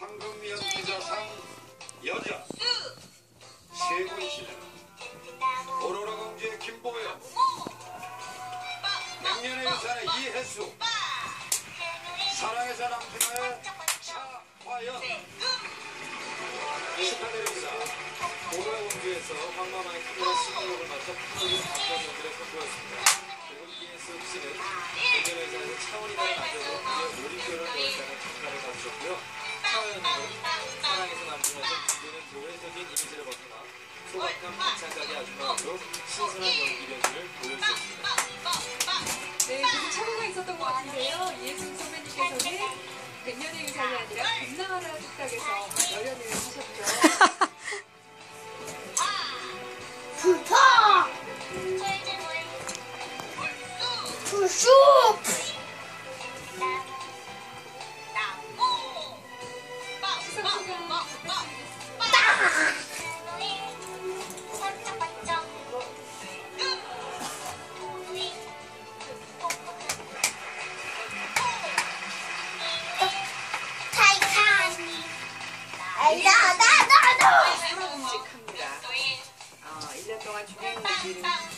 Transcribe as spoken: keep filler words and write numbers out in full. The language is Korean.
황금연기자상 여자 최고이시는 오로라 공주의 김보영, 백년의 유산의 이혜수, 사랑의 사랑팀의 차화연. 축하드립니다. 오로라 공주에서 황마마의 크기와 승리력을 맞춰 풍요로운 감정연기를 선보였습니다. 그리고 이혜수 씨는 백년의 유산에서 차원이 다른 안정으로 무려 요리표를 보였다는 평가를 받으셨고요. 차화연은 사랑에서 남주면서 기존의 도회적인 이미지를 벗어나 소박한 반찬가게 아줌마로 신선한 연기 변신을 보여주셨습니다. 네, 무슨 착오가 있었던 것 같은데요. 이혜승 선배님께서는 백년의 유산이 아니라 금나라 뚝딱에서 열연을 하셨죠. 불파! 불쑥! 나나나나 끔찍합니다. 어, 일 년 동안 주행 무기를